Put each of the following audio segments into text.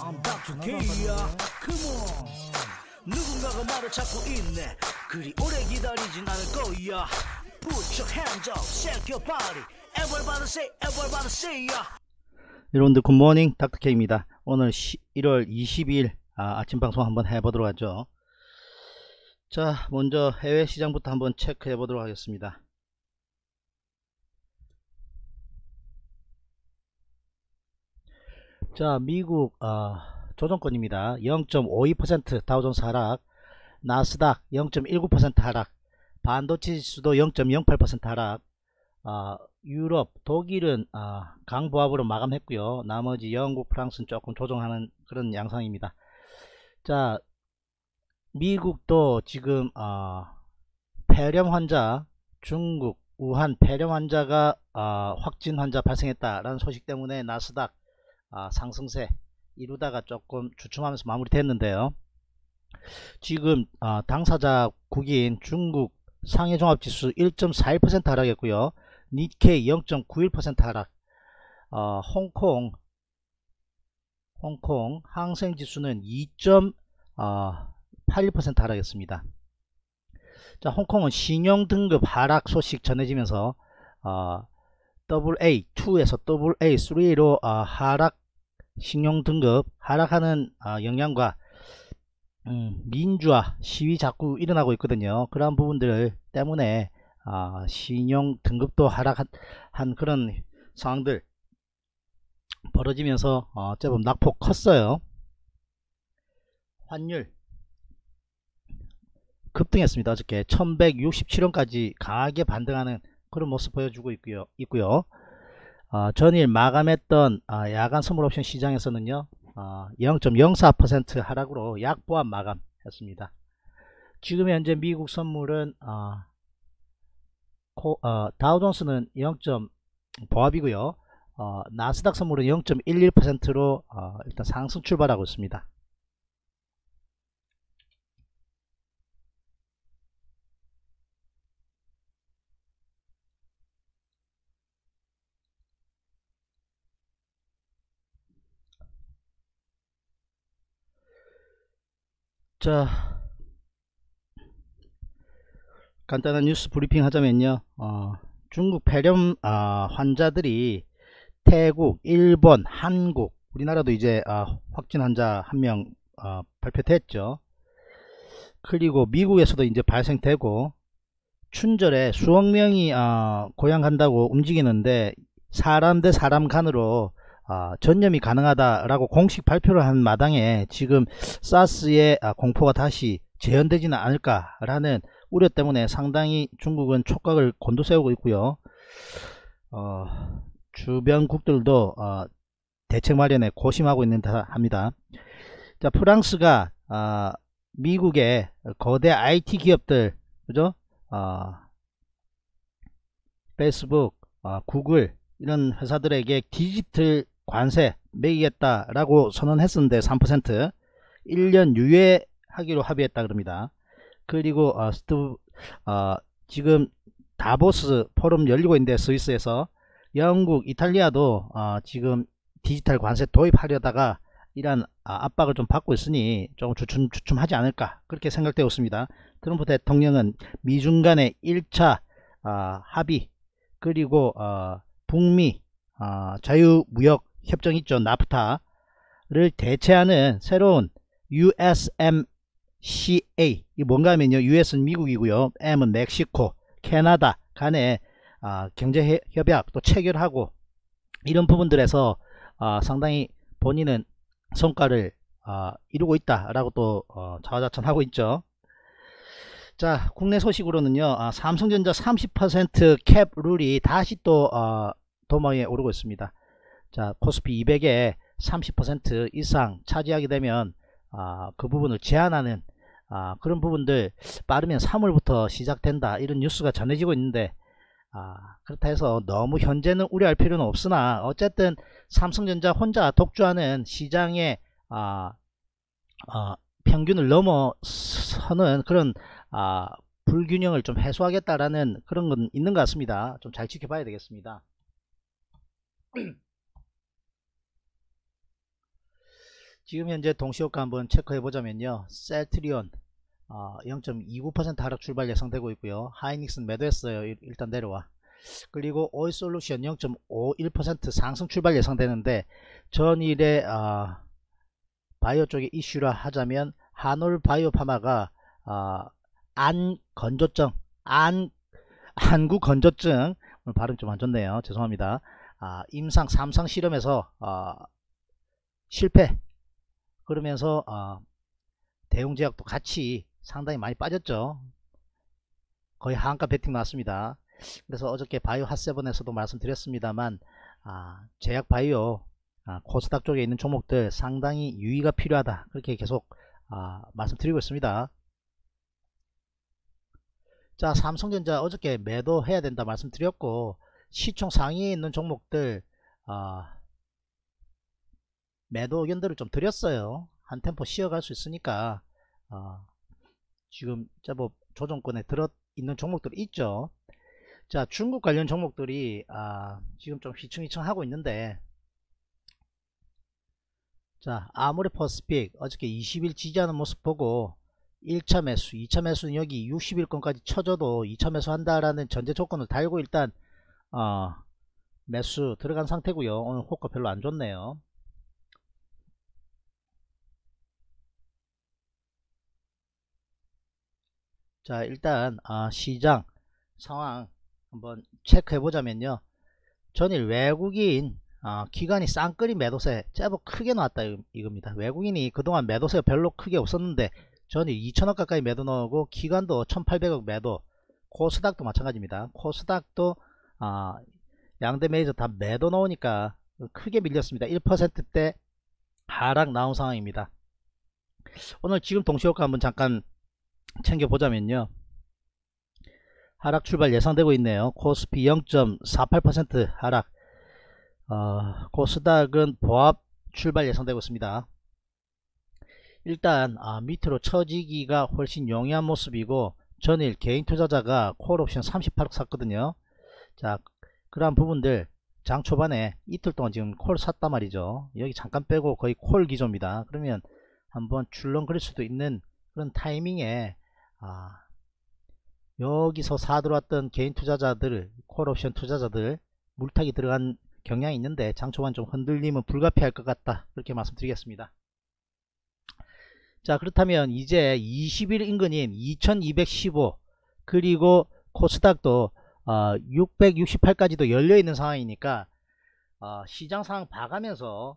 I'm Dr. K야. Come on. 누군가가 말을 찾고 있네. 그리 오래 기다리진 않을 거야. Put your hands up, shake your body. Everybody say, yeah. 여러분들 굿모닝 닥터케입니다. 오늘 1월 22일 아침 방송 한번 해보도록 하죠. 자, 먼저 해외 시장부터 한번 체크해 보도록 하겠습니다. 자, 미국 조정권입니다. 0.52% 다우존스 하락, 나스닥 0.19% 하락, 반도체 지수도 0.08% 하락, 유럽, 독일은 강보합으로 마감했고요. 나머지 영국, 프랑스는 조금 조정하는 그런 양상입니다. 자, 미국도 지금 폐렴 환자, 중국 우한 폐렴 환자가 확진 환자 발생했다라는 소식 때문에 나스닥 상승세 이루다가 조금 주춤하면서 마무리됐는데요. 지금 당사자국인 중국 상해종합지수 1.41% 하락했고요. 니케이 0.91% 하락, 홍콩 항생지수는 2.81% 하락했습니다. 자, 홍콩은 신용등급 하락 소식 전해지면서 AA2에서 AA3로 하락 신용등급 하락하는 영향과 민주화 시위 자꾸 일어나고 있거든요. 그러한 부분들 때문에 신용 등급도 하락한 그런 상황들 벌어지면서 제법 낙폭 컸어요. 환율 급등했습니다. 어저께 1167원까지 강하게 반등하는 그런 모습 보여주고 있고요. 전일 마감했던 야간 선물 옵션 시장에서는요 0.04% 하락으로 약보합 마감했습니다. 지금 현재 미국 선물은 다우존스는 0. 보합이고요. 나스닥 선물은 0.11%로 일단 상승 출발하고 있습니다. 자, 간단한 뉴스 브리핑 하자면요. 중국 폐렴 환자들이 태국, 일본, 한국, 우리나라도 이제 확진 환자 1명 발표됐죠. 그리고 미국에서도 이제 발생되고 춘절에 수억 명이 고향 간다고 움직이는데 사람 대 사람 간으로 전염이 가능하다라고 공식 발표를 한 마당에 지금 사스의 공포가 다시 재현되지는 않을까라는 우려 때문에 상당히 중국은 촉각을 곤두세우고 있고요. 주변국들도 대책 마련에 고심하고 있는 듯 합니다. 자, 프랑스가 미국의 거대 IT 기업들, 그죠? 페이스북, 구글 이런 회사들에게 디지털 관세 매기겠다라고 선언했었는데 3% 1년 유예하기로 합의했다 그럽니다. 그리고 지금 다보스 포럼 열리고 있는데 스위스에서 영국, 이탈리아도 지금 디지털 관세 도입하려다가 이러한 압박을 좀 받고 있으니 조금 주춤하지 않을까 그렇게 생각되고 있습니다. 트럼프 대통령은 미중 간의 1차 합의 그리고 북미 자유무역 협정 있죠, 나프타를 대체하는 새로운 USMCA, 이 뭔가 하면요, US는 미국이고요, M은 멕시코, 캐나다 간의 경제협약 또 체결하고 이런 부분들에서 상당히 본인은 성과를 이루고 있다라고 또 자화자찬하고 있죠. 자, 국내 소식으로는요, 삼성전자 30% 캡 룰이 다시 또 도마에 오르고 있습니다. 자, 코스피 200에 30% 이상 차지하게 되면 그 부분을 제한하는 그런 부분들 빠르면 3월부터 시작된다 이런 뉴스가 전해지고 있는데 그렇다 해서 너무 현재는 우려할 필요는 없으나 어쨌든 삼성전자 혼자 독주하는 시장의 평균을 넘어서는 그런 불균형을 좀 해소하겠다라는 그런 건 있는 것 같습니다. 좀 잘 지켜봐야 되겠습니다. 지금 현재 동시효과 한번 체크해 보자면요, 셀트리온 0.29% 하락 출발 예상되고 있고요. 하이닉스는 매도했어요. 일단 내려와. 그리고 오일솔루션 0.51% 상승 출발 예상되는데, 전일에 바이오 쪽의 이슈라 하자면 한올 바이오 파마가 안 건조증, 한국 건조증, 오늘 발음 좀 안 좋네요. 죄송합니다. 임상 3상 실험에서 실패. 그러면서 대웅제약도 같이 상당히 많이 빠졌죠. 거의 하한가 베팅 나왔습니다. 그래서 어저께 바이오 핫세븐에서도 말씀드렸습니다만, 제약 바이오 코스닥 쪽에 있는 종목들 상당히 유의가 필요하다, 그렇게 계속 말씀드리고 있습니다. 자, 삼성전자 어저께 매도해야 된다 말씀드렸고, 시총 상위에 있는 종목들 매도 의견들을 좀 드렸어요. 한 템포 쉬어갈 수 있으니까. 지금 제법 조정권에 들어 있는 종목들이 있죠. 자, 중국 관련 종목들이 지금 좀 휘청휘청 하고 있는데, 자, 아모레퍼스픽 어저께 20일 지지하는 모습 보고 1차 매수, 2차 매수는 여기 60일권까지 쳐줘도 2차 매수 한다라는 전제 조건을 달고 일단 매수 들어간 상태고요. 오늘 호가 별로 안 좋네요. 자, 일단 시장 상황 한번 체크해 보자면요, 전일 외국인 기관이 쌍끌이 매도세 제법 크게 나왔다 이겁니다. 외국인이 그동안 매도세가 별로 크게 없었는데 전일 2천억 가까이 매도 나오고, 기관도 1800억 매도, 코스닥도 마찬가지입니다. 코스닥도 양대 메이저 다 매도 나오니까 크게 밀렸습니다. 1%대 하락 나온 상황입니다. 오늘 지금 동시효과 한번 잠깐 챙겨보자면요, 하락 출발 예상되고 있네요. 코스피 0.48% 하락, 코스닥은 보합 출발 예상되고 있습니다. 일단 밑으로 처지기가 훨씬 용이한 모습이고, 전일 개인 투자자가 콜옵션 38억 샀거든요. 자, 그러한 부분들 장 초반에 이틀 동안 지금 콜 샀단 말이죠. 여기 잠깐 빼고 거의 콜 기조입니다. 그러면 한번 출렁거릴 수도 있는 그런 타이밍에 여기서 사 들어왔던 개인 투자자들, 콜옵션 투자자들 물타기 들어간 경향이 있는데, 장초반 좀 흔들림은 불가피할 것 같다, 그렇게 말씀드리겠습니다. 자, 그렇다면 이제 20일 인근인 2215, 그리고 코스닥도 668까지도 열려있는 상황이니까 시장 상황 봐가면서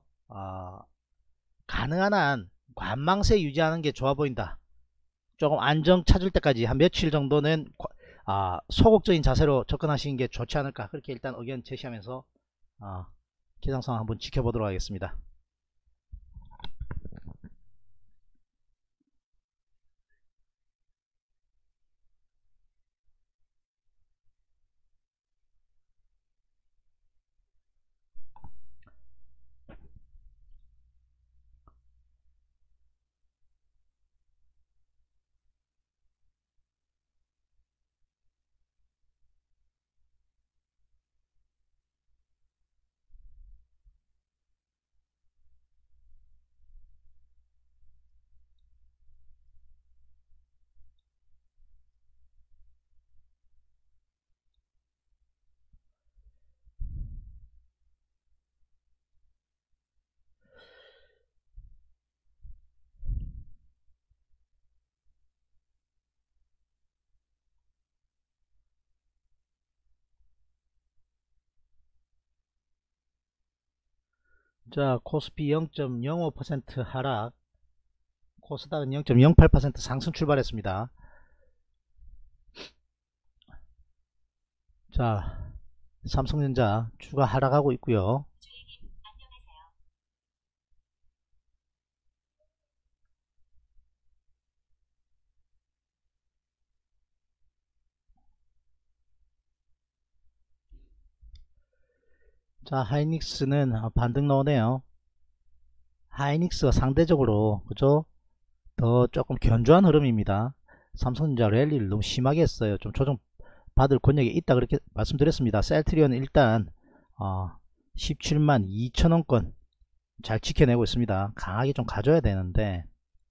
가능한 한 관망세 유지하는 게 좋아 보인다. 조금 안정 찾을 때까지 한 며칠 정도는 소극적인 자세로 접근하시는 게 좋지 않을까, 그렇게 일단 의견 제시하면서 기상 상황 한번 지켜보도록 하겠습니다. 자, 코스피 0.05% 하락, 코스닥은 0.08% 상승 출발했습니다. 자, 삼성전자 주가 하락하고 있고요. 자, 하이닉스는 반등 나오네요. 하이닉스가 상대적으로 그죠, 더 조금 견조한 흐름입니다. 삼성전자 랠리를 너무 심하게 했어요. 좀 조정 받을 권역이 있다, 그렇게 말씀드렸습니다. 셀트리온은 일단 17만 2천원권 잘 지켜내고 있습니다. 강하게 좀 가져야 되는데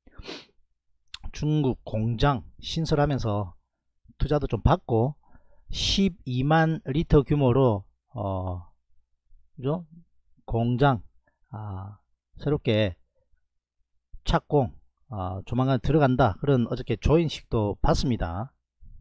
중국 공장 신설하면서 투자도 좀 받고 12만 리터 규모로 그죠? 공장 새롭게 착공 조만간 들어간다, 그런 어저께 조인식도 봤습니다.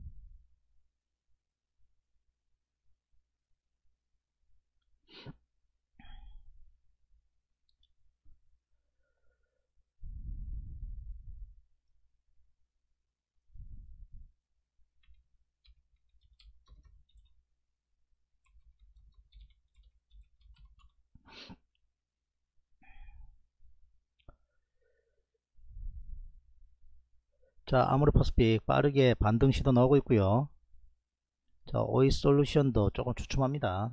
자, 아모레퍼스픽 빠르게 반등 시도 나오고 있고요. 자, 오이솔루션도 조금 주춤합니다.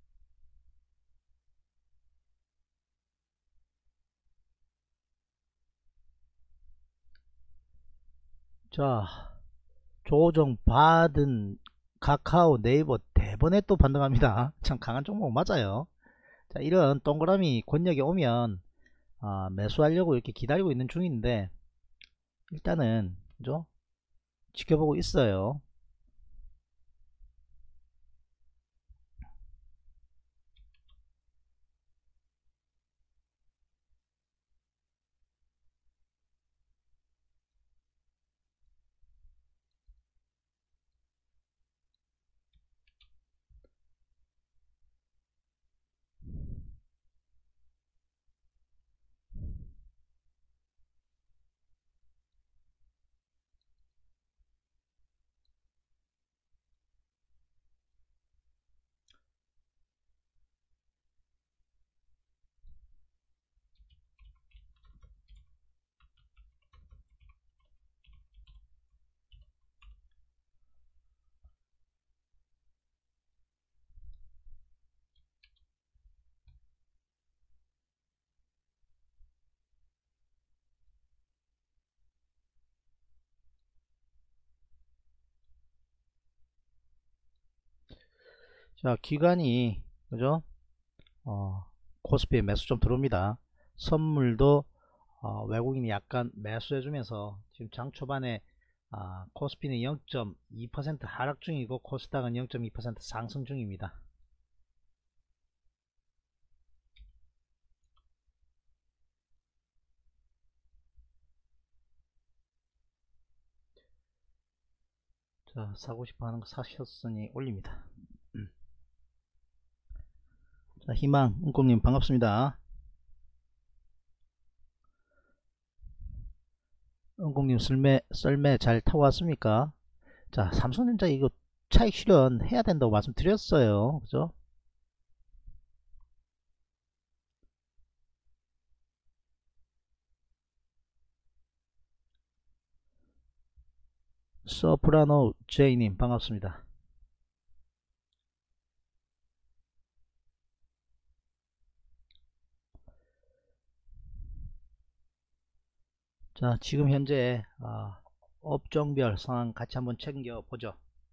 자, 조정 받은 카카오, 네이버 대번에 또 반등합니다. 참 강한 종목 맞아요. 자, 이런 동그라미 권역에 오면 매수하려고 이렇게 기다리고 있는 중인데 일단은 그죠? 지켜보고 있어요. 자, 기관이 그죠? 코스피에 매수 좀 들어옵니다. 선물도 외국인이 약간 매수해주면서 지금 장 초반에 코스피는 0.2% 하락 중이고 코스닥은 0.2% 상승 중입니다. 자, 사고 싶어 하는 거 사셨으니 올립니다. 자, 희망 은꿈님 반갑습니다. 은꿈님 썰매 잘 타고 왔습니까? 자, 삼성전자 이거 차익 실현 해야 된다고 말씀드렸어요. 그죠? 서프라노 제이님 반갑습니다. 자, 지금 현재 업종별 상황 같이 한번 챙겨보죠.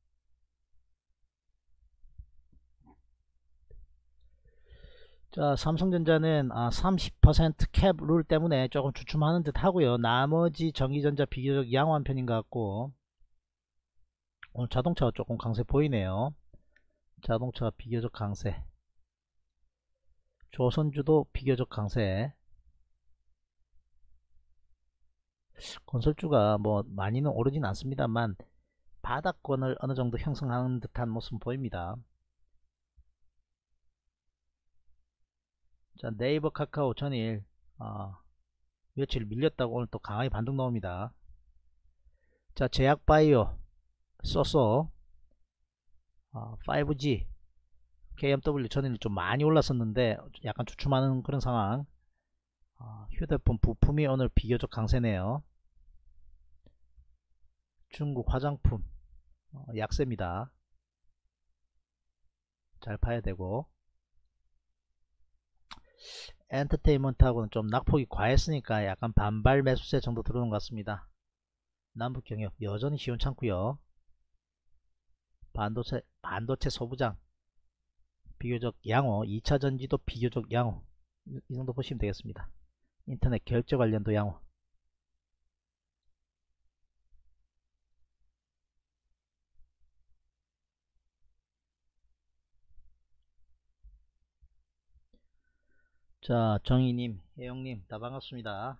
자, 삼성전자는 30% 캡 룰 때문에 조금 주춤하는 듯 하고요. 나머지 전기전자 비교적 양호한 편인 것 같고, 오늘 자동차가 조금 강세 보이네요. 자동차가 비교적 강세, 조선주도 비교적 강세, 건설주가 뭐 많이는 오르진 않습니다만 바닥권을 어느 정도 형성하는 듯한 모습 보입니다. 자, 네이버 카카오 전일 며칠 밀렸다고 오늘 또 강하게 반등 나옵니다. 자, 제약바이오 쏘쏘 5G KMW 전일 좀 많이 올랐었는데 약간 주춤하는 그런 상황. 휴대폰 부품이 오늘 비교적 강세네요. 중국 화장품 약세입니다. 잘 봐야 되고, 엔터테인먼트하고는 좀 낙폭이 과했으니까 약간 반발 매수세 정도 들어오는 것 같습니다. 남북경협 여전히 시원찮고요. 반도체 소부장 비교적 양호, 2차전지도 비교적 양호. 이 정도 보시면 되겠습니다. 인터넷 결제 관련도 양호. 자, 정희님, 혜영님 다 반갑습니다.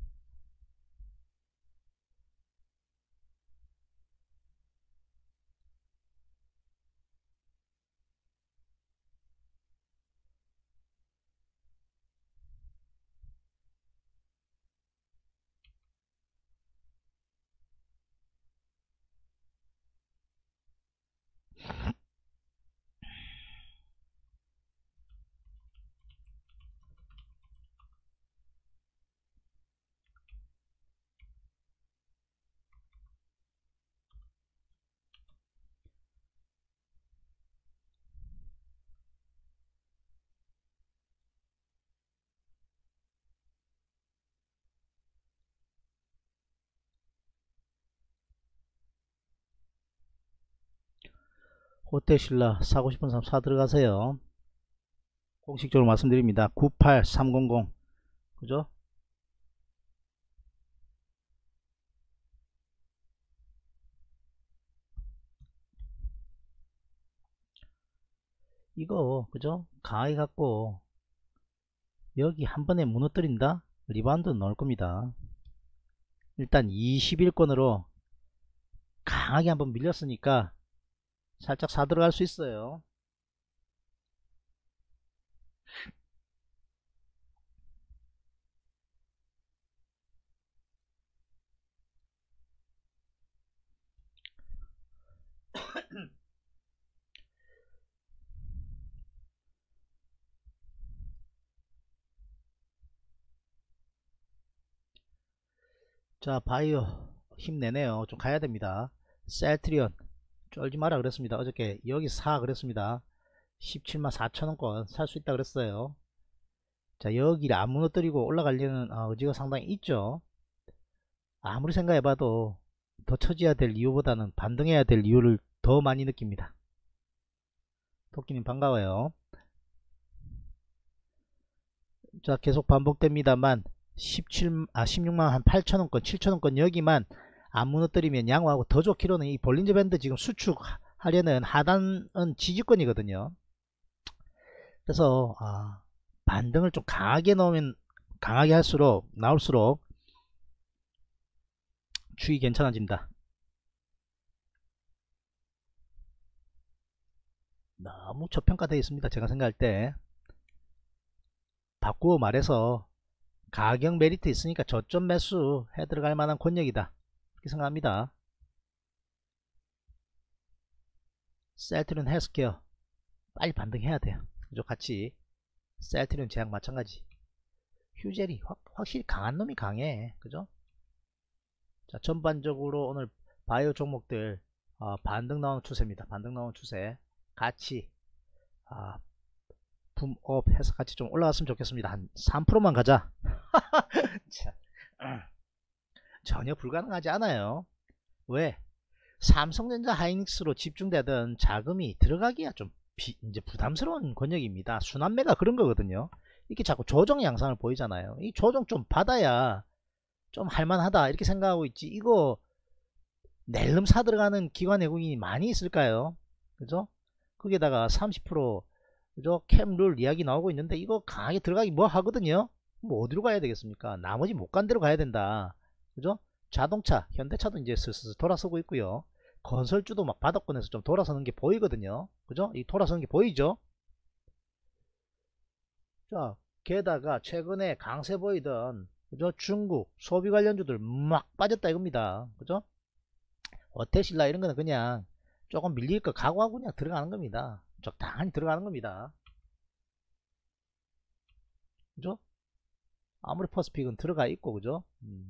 호텔신라 사고 싶은 사람 사 들어가세요. 공식적으로 말씀드립니다. 98300 그죠? 이거 그죠? 강하게 갖고 여기 한 번에 무너뜨린다? 리바운드 넣을 겁니다. 일단 21권으로 강하게 한번 밀렸으니까 살짝 사 들어갈 수 있어요. 자, 바이오 힘내네요. 좀 가야 됩니다. 셀트리온 쫄지 마라 그랬습니다. 어저께 여기 사 그랬습니다. 17만 4천원권 살 수 있다 그랬어요. 자, 여기를 안 무너뜨리고 올라가려는 의지가 상당히 있죠. 아무리 생각해봐도 더 처지해야 될 이유보다는 반등해야 될 이유를 더 많이 느낍니다. 토끼님 반가워요. 자, 계속 반복됩니다만 16만 한 8천원권 7천원권 여기만 안 무너뜨리면 양호하고 더 좋기로는 이 볼린저 밴드 지금 수축하려는 하단은 지지권이거든요. 그래서 반등을 좀 강하게 넣으면 강하게 할수록 나올수록 추이 괜찮아집니다. 너무 저평가되어 있습니다. 제가 생각할 때 바꾸어 말해서 가격 메리트 있으니까 저점 매수 해 들어갈 만한 권역이다 이렇게 생각합니다. 셀트리온 헬스케어 빨리 반등해야 돼요. 그죠? 같이 셀트리온 제약 마찬가지. 휴젤이 확실히 강한 놈이 강해. 그죠? 자, 전반적으로 오늘 바이오 종목들 반등 나오는 추세입니다. 반등 나오는 추세 같이 붐업 해서 같이 좀 올라갔으면 좋겠습니다. 한 3%만 가자. 자, 전혀 불가능하지 않아요. 왜? 삼성전자 하이닉스로 집중되던 자금이 들어가기가 좀 이제 부담스러운 권역입니다. 순환매가 그런 거거든요. 이렇게 자꾸 조정 양상을 보이잖아요. 이 조정 좀 받아야 좀 할만하다 이렇게 생각하고 있지. 이거 낼름 사 들어가는 기관 외국인이 많이 있을까요? 그죠? 거기에다가 30% 그죠? 캡룰 이야기 나오고 있는데 이거 강하게 들어가기 뭐 하거든요. 뭐 어디로 가야 되겠습니까? 나머지 못 간 데로 가야 된다. 그죠? 자동차, 현대차도 이제 슬슬 돌아서고 있고요. 건설주도 막 바닥권에서 좀 돌아서는 게 보이거든요. 그죠? 이 돌아서는 게 보이죠? 자, 게다가 최근에 강세 보이던 그죠? 중국 소비 관련주들 막 빠졌다 이겁니다. 그죠? 어테실라 이런 거는 그냥 조금 밀릴 거 각오하고 그냥 들어가는 겁니다. 적당히 들어가는 겁니다. 그죠? 아무리 퍼스픽은 들어가 있고 그죠?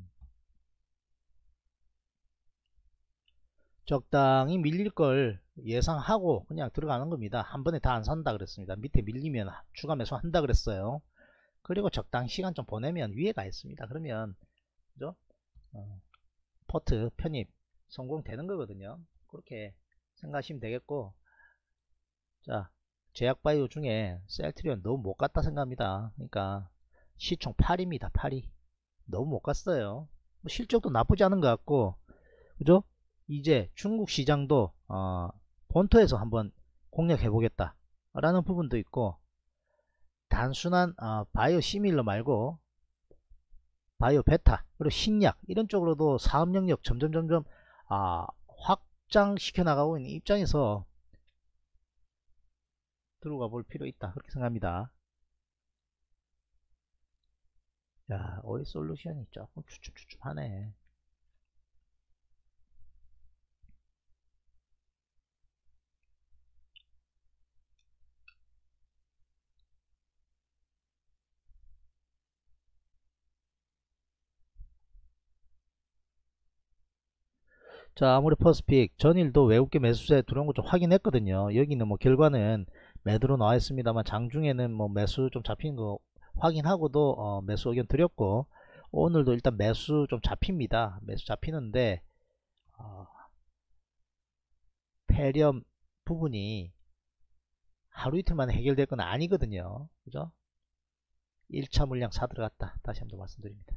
적당히 밀릴 걸 예상하고 그냥 들어가는 겁니다. 한 번에 다 안 산다 그랬습니다. 밑에 밀리면 추가 매수 한다 그랬어요. 그리고 적당히 시간 좀 보내면 위에 가 있습니다. 그러면 그죠? 포트 편입 성공되는 거거든요. 그렇게 생각하시면 되겠고, 자, 제약바이오 중에 셀트리온 너무 못 갔다 생각합니다. 그러니까 시총 8입니다. 8위. 너무 못 갔어요. 뭐 실적도 나쁘지 않은 것 같고, 그죠? 이제 중국 시장도 본토에서 한번 공략해 보겠다 라는 부분도 있고, 단순한 바이오 시밀러 말고 바이오 베타 그리고 신약 이런 쪽으로도 사업 영역 점점 확장시켜 나가고 있는 입장에서 들어가 볼 필요 있다 그렇게 생각합니다. 야, 오이 솔루션이 조금 추춤추춤하네. 자, 아무리 퍼스픽 전일도 외국계 매수세 들어온 거 좀 확인했거든요. 여기는 뭐 결과는 매도로 나와 있습니다만 장중에는 뭐 매수 좀 잡히는 거 확인하고도 매수 의견 드렸고, 오늘도 일단 매수 좀 잡힙니다. 매수 잡히는데 폐렴 부분이 하루 이틀 만에 해결될 건 아니거든요. 그죠? 1차 물량 사 들어갔다. 다시 한번 말씀드립니다.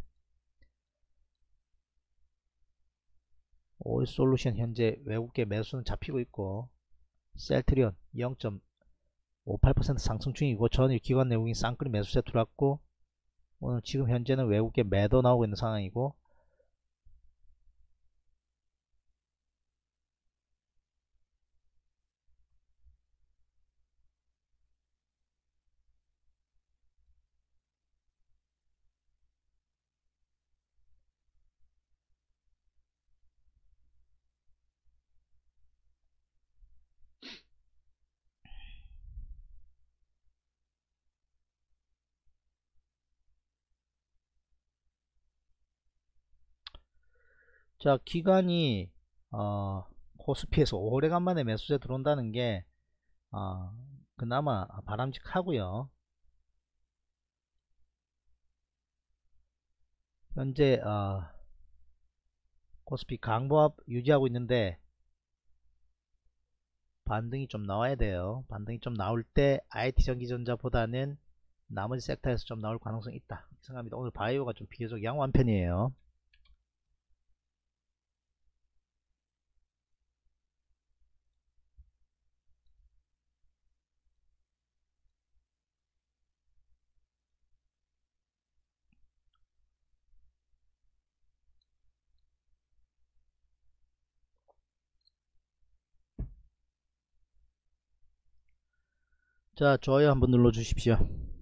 오일솔루션 현재 외국계 매수는 잡히고 있고, 셀트리온 0.58% 상승 중이고, 전일 기관 내국인 쌍끌이 매수세 들어왔고, 오늘 지금 현재는 외국계 매도 나오고 있는 상황이고, 자, 기관이 코스피에서 오래간만에 매수세 들어온다는 게 그나마 바람직하고요. 현재 코스피 강보합 유지하고 있는데 반등이 좀 나와야 돼요. 반등이 좀 나올 때 IT 전기전자보다는 나머지 섹터에서 좀 나올 가능성이 있다 생각합니다. 오늘 바이오가 좀 비교적 양호한 편이에요. 자, 좋아요 한번 눌러 주십시오.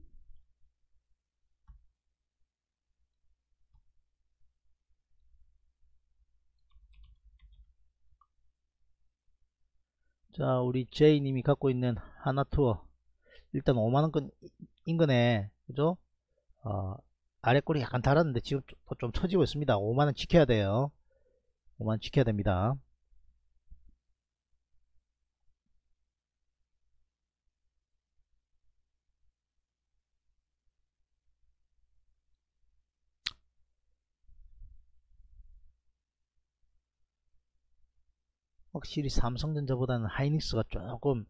자, 우리 제이님이 갖고 있는 하나투어 일단 5만원권 인근에, 그죠? 아래 꼬리 약간 달았는데 지금 좀 처지고 있습니다. 5만원 지켜야 돼요. 5만원 지켜야 됩니다. 확실히 삼성전자보다는 하이닉스가 조금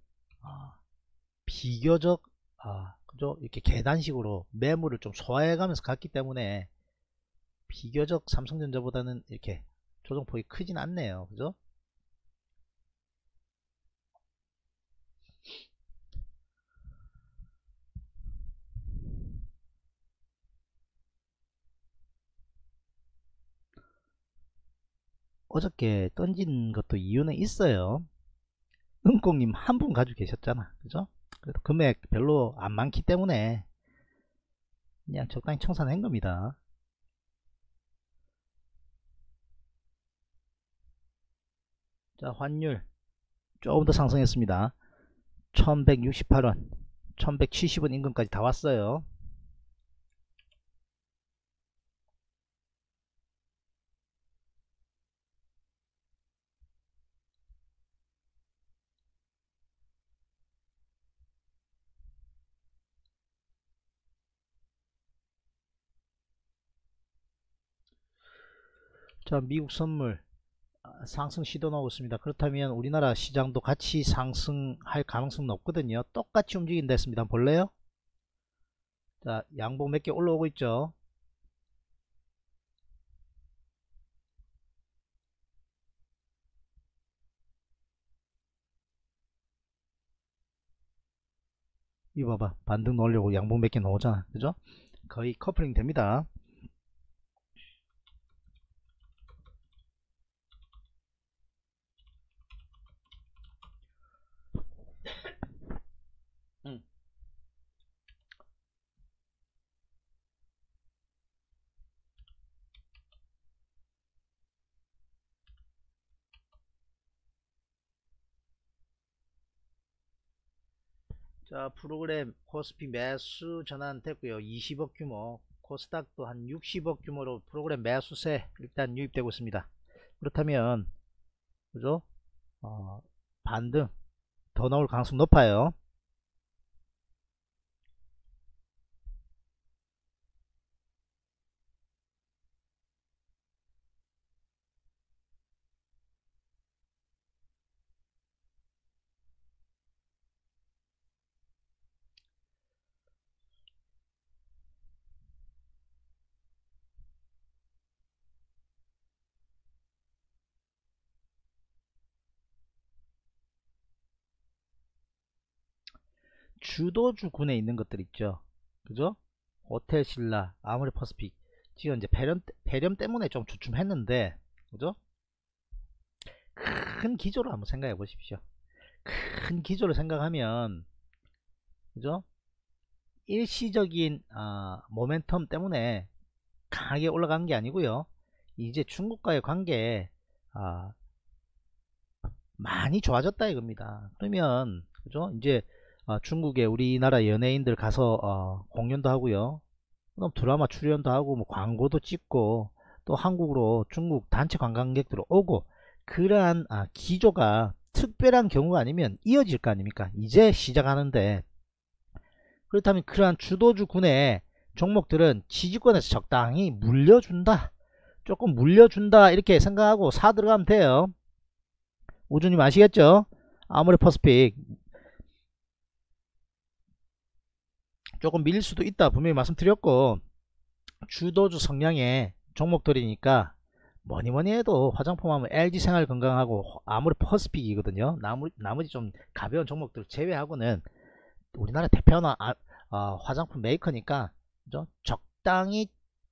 비교적 그죠? 이렇게 계단식으로 매물을 좀 소화해가면서 갔기 때문에 비교적 삼성전자보다는 이렇게 조정폭이 크진 않네요. 그죠? 어저께 던진 것도 이유는 있어요. 은콩님 한 분 가지고 계셨잖아. 그죠? 그래도 금액 별로 안 많기 때문에 그냥 적당히 청산한 겁니다. 자, 환율 조금 더 상승했습니다. 1168원 1170원 임금까지 다 왔어요. 자, 미국 선물 상승 시도 나오고 있습니다. 그렇다면 우리나라 시장도 같이 상승할 가능성은 없거든요. 똑같이 움직인다 했습니다. 한번 볼래요? 자, 양봉 몇 개 올라오고 있죠. 이거 봐봐, 반등 넣으려고 양봉 몇 개 나오잖아. 그죠? 거의 커플링 됩니다. 자, 프로그램 코스피 매수 전환 됐고요. 20억 규모, 코스닥도 한 60억 규모로 프로그램 매수세 일단 유입되고 있습니다. 그렇다면 그죠? 반등 더 나올 가능성 높아요. 주도주군에 있는 것들 있죠. 그죠? 호텔신라, 아모레퍼스픽 지금 이제 배렴 때문에 좀 주춤했는데, 그죠? 큰 기조를 한번 생각해 보십시오. 큰 기조를 생각하면, 그죠? 일시적인 모멘텀 때문에 강하게 올라간 게 아니고요. 이제 중국과의 관계 많이 좋아졌다 이겁니다. 그러면 그죠? 이제 중국에 우리나라 연예인들 가서 공연도 하고요. 그럼 드라마 출연도 하고 뭐 광고도 찍고 또 한국으로 중국 단체 관광객들 오고, 그러한 기조가 특별한 경우가 아니면 이어질 거 아닙니까? 이제 시작하는데, 그렇다면 그러한 주도주군의 종목들은 지지권에서 적당히 물려준다, 조금 물려준다 이렇게 생각하고 사 들어가면 돼요. 우주님 아시겠죠? 아모레퍼스픽 조금 밀릴 수도 있다 분명히 말씀드렸고, 주도주 성향의 종목들이니까 뭐니뭐니 해도 화장품 하면 LG생활건강하고 아모레퍼스픽이거든요. 나머지 좀 가벼운 종목들 제외하고는 우리나라 대표나 화장품 메이커니까 그죠? 적당히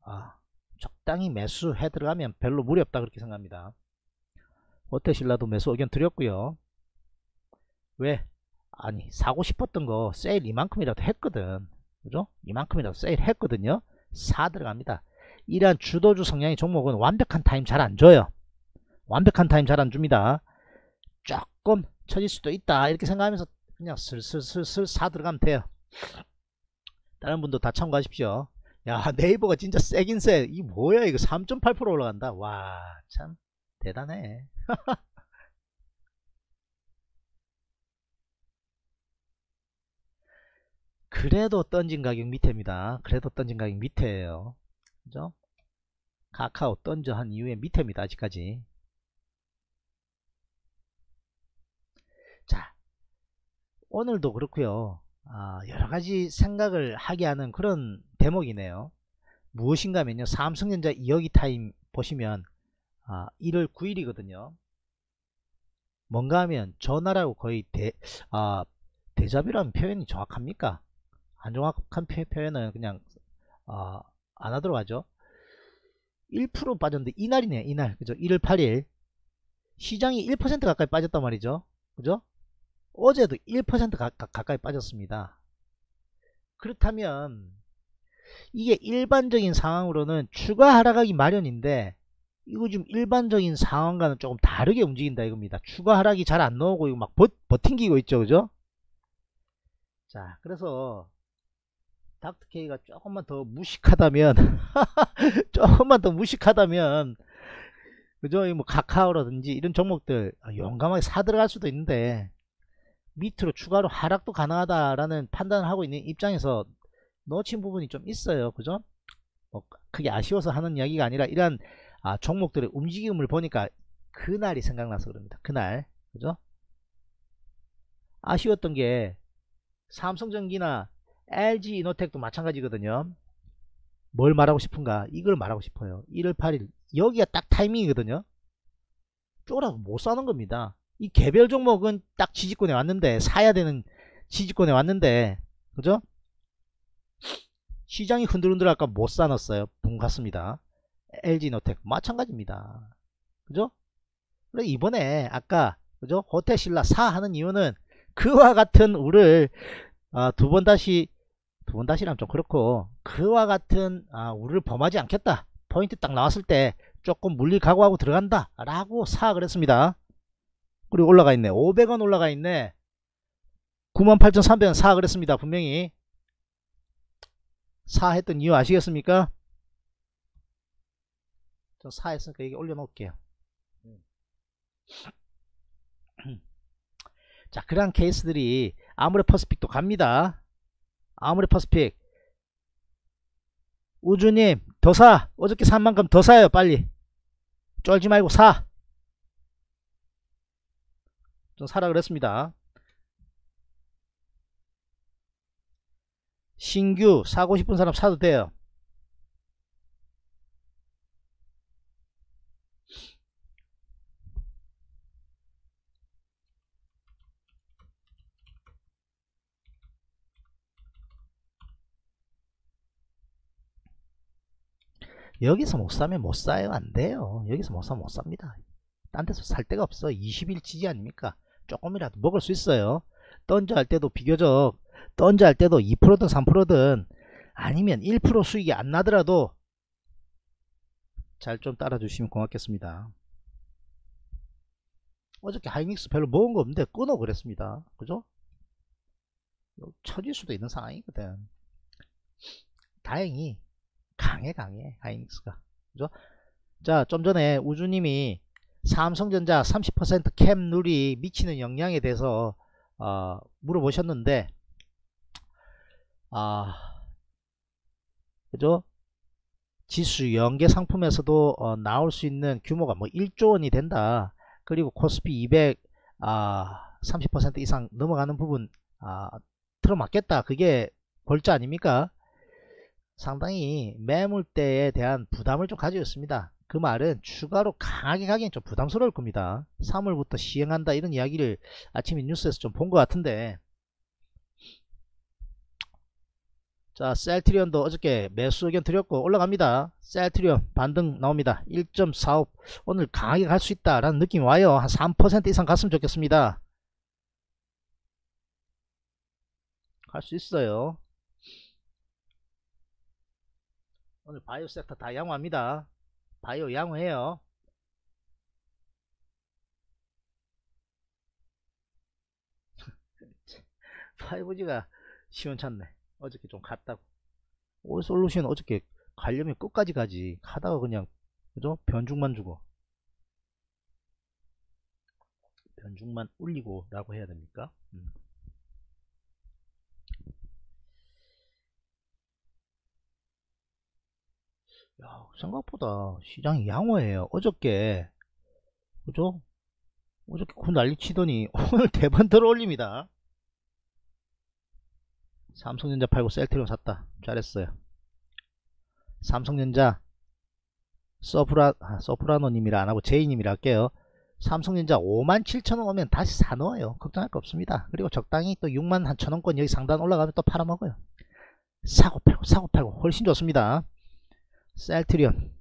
매수해 들어가면 별로 무리 없다 그렇게 생각합니다. 호텔신라도 매수 의견 드렸고요. 왜? 아니, 사고 싶었던 거 세일 이만큼이라도 했거든. 그죠? 이만큼이라도 세일 했거든요. 사 들어갑니다. 이러한 주도주 성향의 종목은 완벽한 타임 잘 안 줘요. 완벽한 타임 잘 안 줍니다. 조금 처질 수도 있다 이렇게 생각하면서 그냥 슬슬 사 들어가면 돼요. 다른 분도 다 참고하십시오. 야, 네이버가 진짜 세긴 세. 이 뭐야 이거 3.8% 올라간다. 와, 참 대단해. 그래도 던진 가격 밑에입니다. 그래도 던진 가격 밑에예요. 그죠? 카카오 던져 한 이후에 밑에입니다. 아직까지. 자, 오늘도 그렇고요. 여러가지 생각을 하게 하는 그런 대목이네요. 무엇인가 하면요, 삼성전자 2억이 타임 보시면 1월 9일이거든요 뭔가 하면 전화라고 거의 대자비라는 표현이 정확합니까? 안 정확한 표현은 그냥 안 하도록 하죠. 1% 빠졌는데 이날이네, 이날. 그죠? 1월 8일 시장이 1% 가까이 빠졌단 말이죠. 그죠? 어제도 1% 가까이 빠졌습니다. 그렇다면 이게 일반적인 상황으로는 추가 하락하기 마련인데, 이거 지금 일반적인 상황과는 조금 다르게 움직인다 이겁니다. 추가 하락이 잘 안 나오고 이거 막 버팅기고 있죠. 그죠? 자, 그래서 닥터케이가 조금만 더 무식하다면 조금만 더 무식하다면 그죠? 뭐 카카오라든지 이런 종목들 용감하게 사 들어갈 수도 있는데, 밑으로 추가로 하락도 가능하다라는 판단을 하고 있는 입장에서 놓친 부분이 좀 있어요. 그죠? 뭐 크게 아쉬워서 하는 이야기가 아니라, 이러한 종목들의 움직임을 보니까 그날이 생각나서 그럽니다. 그날. 그죠? 아쉬웠던 게 삼성전기나 LG이노텍도 마찬가지거든요. 뭘 말하고 싶은가? 이걸 말하고 싶어요. 1월 8일 여기가 딱 타이밍이거든요. 쪼라고 못 사는 겁니다. 이 개별 종목은 딱 지지권에 왔는데, 사야 되는 지지권에 왔는데, 그죠? 시장이 흔들흔들할까 못 사놨어요. 붕 갔습니다. LG노텍 마찬가지입니다. 그죠? 그래 이번에 아까 그죠? 호텔신라 사 하는 이유는 그와 같은 우를 두 번 다시라면 좀 그렇고, 그와 같은 우를 범하지 않겠다. 포인트 딱 나왔을 때 조금 물릴 각오하고 들어간다 라고 사 그랬습니다. 그리고 올라가 있네. 500원 올라가 있네. 98,300원 사 그랬습니다. 분명히 사 했던 이유 아시겠습니까? 좀 사 했으니까 여기 올려놓을게요. 자, 그러한 케이스들이 아모레퍼시픽도 갑니다. 아모레퍼시픽 우주님 더 사. 어저께 산 만큼 더 사요. 빨리 쫄지 말고 사. 좀 사라 그랬습니다. 신규 사고 싶은 사람 사도 돼요. 여기서 못 사면 못 사요. 안 돼요. 여기서 못 사면 못 삽니다. 딴 데서 살 데가 없어. 20일 지지 아닙니까? 조금이라도 먹을 수 있어요. 던져 할 때도 비교적, 던져 할 때도 2%든 3%든 아니면 1% 수익이 안 나더라도 잘 좀 따라 주시면 고맙겠습니다. 어저께 하이닉스 별로 먹은 거 없는데 끊어 그랬습니다. 그죠? 처질 수도 있는 상황이거든. 다행히 강해 하이닉스가. 그죠? 자, 좀 전에 우주님이 삼성전자 30% 캡 룰이 미치는 영향에 대해서 물어보셨는데, 그죠? 지수 연계 상품에서도 나올 수 있는 규모가 뭐 1조 원이 된다. 그리고 코스피 200 30% 이상 넘어가는 부분 틀어맞겠다. 그게 골자 아닙니까? 상당히 매물대에 대한 부담을 좀 가지고 있습니다. 그 말은 추가로 강하게 가기엔 좀 부담스러울 겁니다. 3월부터 시행한다 이런 이야기를 아침에 뉴스에서 좀 본 것 같은데, 자, 셀트리온도 어저께 매수 의견 드렸고 올라갑니다. 셀트리온 반등 나옵니다. 1.45 오늘 강하게 갈 수 있다 라는 느낌이 와요. 한 3% 이상 갔으면 좋겠습니다. 갈 수 있어요. 오늘 바이오 섹터 다 양호합니다. 바이오 양호해요. 파이브지가 시원찮네. 어저께 좀 갔다고. 올솔루션 어저께 가려면 끝까지 가지. 가다가 그냥 그죠? 변죽만 주고, 변죽만 울리고 라고 해야 됩니까? 야, 생각보다 시장이 양호해요. 어저께 그죠? 어저께 그 난리 치더니 오늘 대번 들어 올립니다. 삼성전자 팔고 셀트리온 샀다. 잘했어요. 삼성전자 서프라노님이라 안하고 제이님이라 할게요. 삼성전자 57,000원 오면 다시 사놓아요. 걱정할 거 없습니다. 그리고 적당히 또 61,000원권 여기 상단 올라가면 또 팔아먹어요. 사고 팔고 훨씬 좋습니다. 셀트리온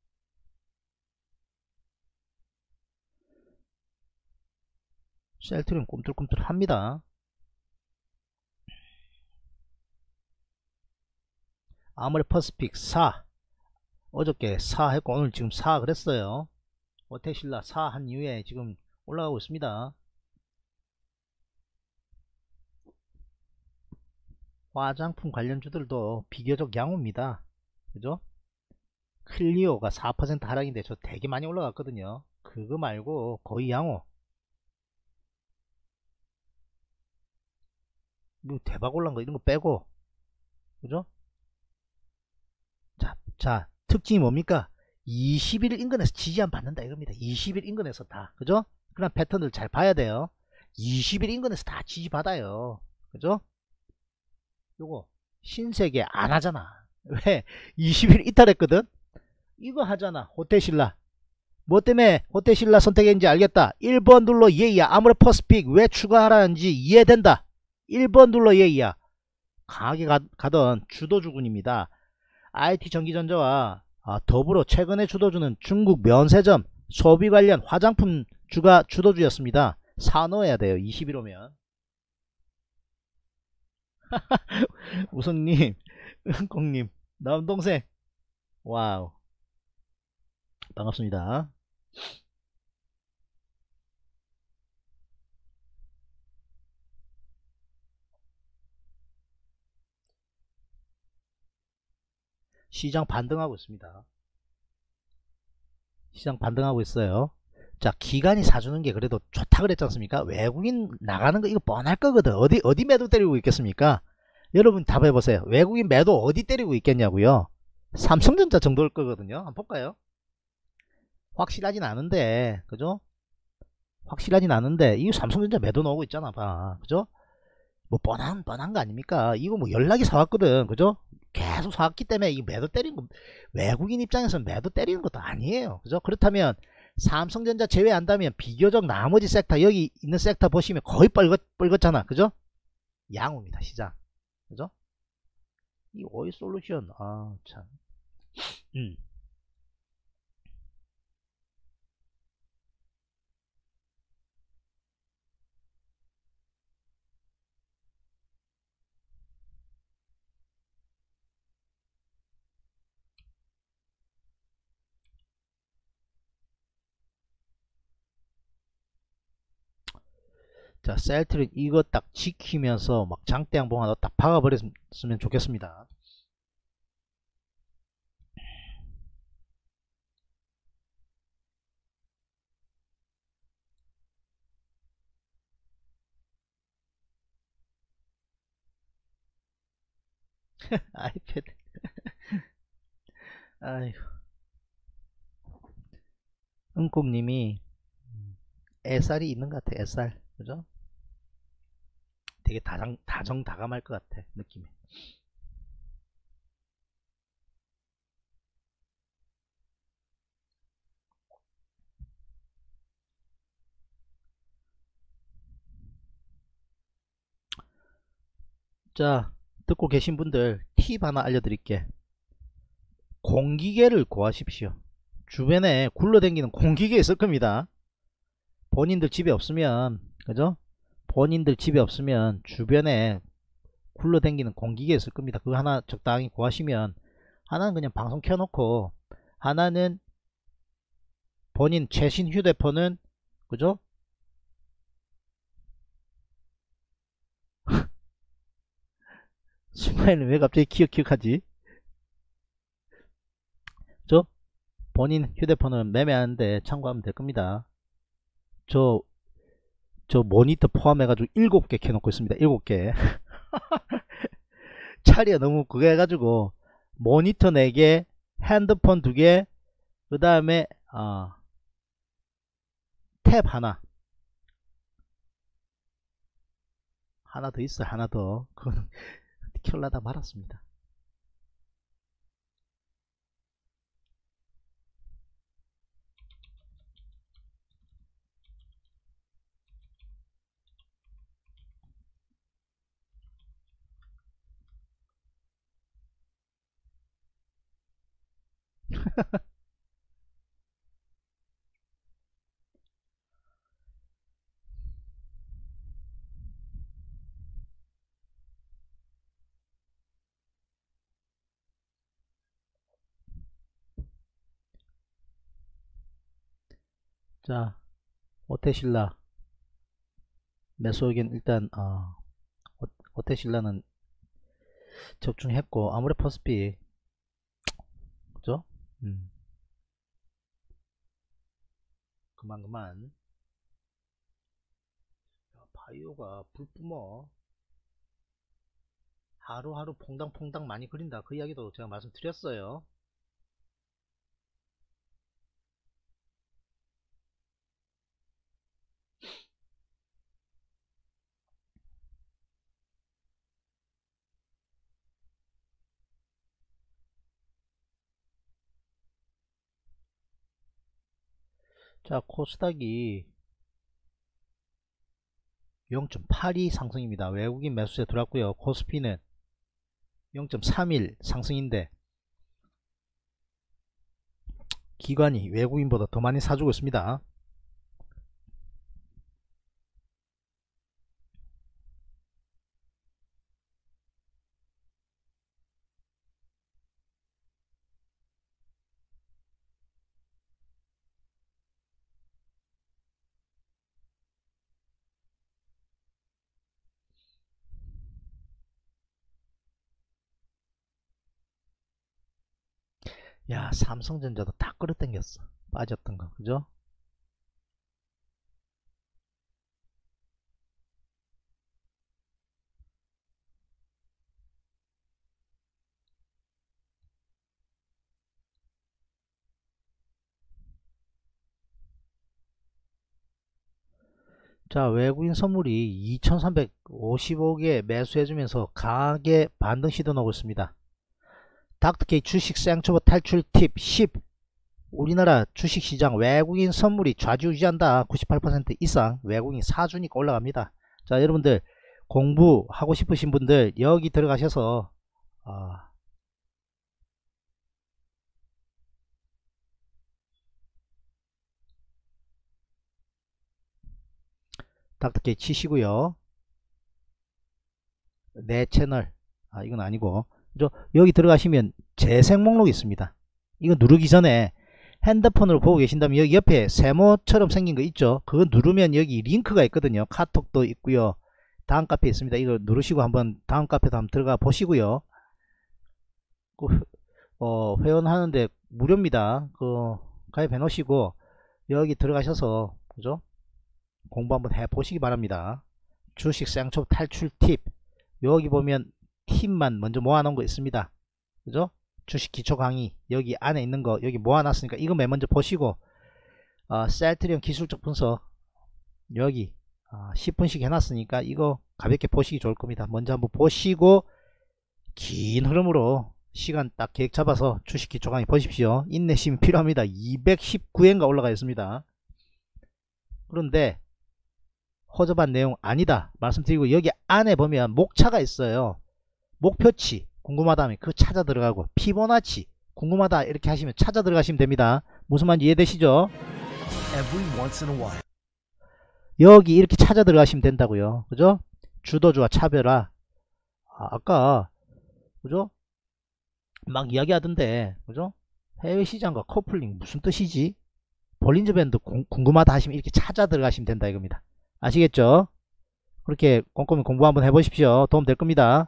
꿈틀꿈틀 합니다. 아모레퍼시픽 4 어저께 4 했고 오늘 지금 4 그랬어요. 호텔신라 4 한 이후에 지금 올라가고 있습니다. 화장품 관련주들도 비교적 양호입니다. 그죠? 클리오가 4% 하락인데 저 되게 많이 올라갔거든요. 그거 말고 거의 양호. 뭐 대박 올라간 거 이런 거 빼고, 그죠? 자, 특징이 뭡니까? 20일 인근에서 지지안 받는다 이겁니다. 20일 인근에서 다, 그죠? 그런 패턴을 잘 봐야 돼요. 20일 인근에서 다 지지 받아요. 그죠? 요거 신세계 안 하잖아. 왜? 20일 이탈했거든. 이거 하잖아. 호텔신라. 뭐 때문에 호텔신라 선택했는지 알겠다. 1번 눌러 예이야. 아무래 퍼스픽 왜 추가하라는지 이해된다. 1번 눌러 예이야. 강하게 가던 주도주군입니다. IT 전기전자와 더불어 최근에 주도주는 중국 면세점, 소비 관련 화장품 주가 주도주였습니다. 사놓아야 돼요. 20일 오면. 우성님, 은콩님, 남동생, 와우, 반갑습니다. 시장 반등하고 있습니다. 시장 반등하고 있어요. 자, 기관이 사주는 게 그래도 좋다 그랬지 않습니까? 외국인 나가는 거 이거 뻔할 거거든. 어디 매도 때리고 있겠습니까? 여러분 답해보세요. 외국인 매도 어디 때리고 있겠냐고요? 삼성전자 정도일 거거든요. 한번 볼까요? 확실하진 않은데, 그죠? 확실하진 않은데, 이거 삼성전자 매도 나오고 있잖아, 봐. 그죠? 뭐 뻔한 거 아닙니까? 이거 뭐 연락이 사왔거든. 그죠? 계속 사왔기 때문에 이 매도 때리는 거, 외국인 입장에서는 매도 때리는 것도 아니에요. 그죠? 그렇다면 삼성전자 제외한다면 비교적 나머지 섹터, 여기 있는 섹터 보시면 거의 뻘겋잖아. 그죠? 양호입니다, 시장. 그죠? 이 오이 솔루션, 참. 음. 자, 셀트리 이거 딱 지키면서 막 장대 양봉 하나 딱 박아버렸으면 좋겠습니다. 아이패드. 아이고. 은콩님이 애살이 있는 것 같아. 애살. 그죠? 되게 다정다감할 것 같아. 느낌이. 자, 듣고 계신 분들 팁 하나 알려드릴게. 공기계를 구하십시오. 주변에 굴러다니는 공기계 있을 겁니다. 본인들 집에 없으면, 그죠? 본인들 집에 없으면 주변에 굴러다니는 공기계 있을 겁니다. 그거 하나 적당히 구하시면, 하나는 그냥 방송 켜놓고, 하나는 본인 최신 휴대폰은, 그죠? 스마일은 왜 갑자기 키역키역하지? 저 본인 휴대폰을 매매하는데 참고하면 될 겁니다. 저 모니터 포함해가지고 7개 켜놓고 있습니다. 7개. 차리가 너무 그거 해가지고 모니터 4개, 핸드폰 2개, 그 다음에 탭 하나 더 있어. 하나 더. 그건 켤라다 말았습니다. 자, 오테실라 매수 의견 일단 오테실라는 적중했고 아모레퍼스피, 그죠? 그만. 바이오가 불뿜어. 하루하루 퐁당퐁당 많이 그린다. 그 이야기도 제가 말씀드렸어요. 자, 코스닥이 0.82 상승입니다. 외국인 매수세 들어왔고요. 코스피는 0.31 상승인데 기관이 외국인보다 더 많이 사주고 있습니다. 야, 삼성전자도 다 끌어당겼어. 빠졌던 거, 그죠? 자, 외국인 선물이 2355개 매수해주면서 강하게 반등 시도 나오고 있습니다. 닥터케이 주식 생초보 탈출 팁 10. 우리나라 주식시장 외국인 선물이 좌지우지한다. 98% 이상 외국인 사주니까 올라갑니다. 자, 여러분들 공부하고 싶으신 분들 여기 들어가셔서 닥터케이 치시고요. 내 채널 이건 아니고 그죠? 여기 들어가시면 재생 목록이 있습니다. 이거 누르기 전에 핸드폰으로 보고 계신다면 여기 옆에 세모처럼 생긴 거 있죠? 그거 누르면 여기 링크가 있거든요. 카톡도 있고요. 다음 카페 있습니다. 이거 누르시고 한번 다음 카페도 한번 들어가 보시고요. 회원하는데 무료입니다. 가입해 놓으시고 여기 들어가셔서 그죠? 공부 한번 해 보시기 바랍니다. 주식 쌍초 탈출 팁 여기 보면 팁만 먼저 모아놓은 거 있습니다. 그죠? 주식 기초 강의 여기 안에 있는 거 여기 모아놨으니까 이거 맨 먼저 보시고 셀트리온 기술적 분석 여기 10분씩 해놨으니까 이거 가볍게 보시기 좋을 겁니다. 먼저 한번 보시고 긴 흐름으로 시간 딱 계획 잡아서 주식 기초 강의 보십시오. 인내심이 필요합니다. 219회인가 올라가 있습니다. 그런데 허접한 내용 아니다 말씀드리고 여기 안에 보면 목차가 있어요. 목표치 궁금하다면 그거 찾아 들어가고 피보나치 궁금하다 이렇게 하시면 찾아 들어가시면 됩니다. 무슨 말인지 이해되시죠? Every once in a while. 여기 이렇게 찾아 들어가시면 된다고요. 그죠? 주도주와 차별화 아까 그죠? 막 이야기하던데 그죠? 해외 시장과 커플링 무슨 뜻이지? 볼린저 밴드 궁금하다 하시면 이렇게 찾아 들어가시면 된다 이겁니다. 아시겠죠? 그렇게 꼼꼼히 공부 한번 해보십시오. 도움 될 겁니다.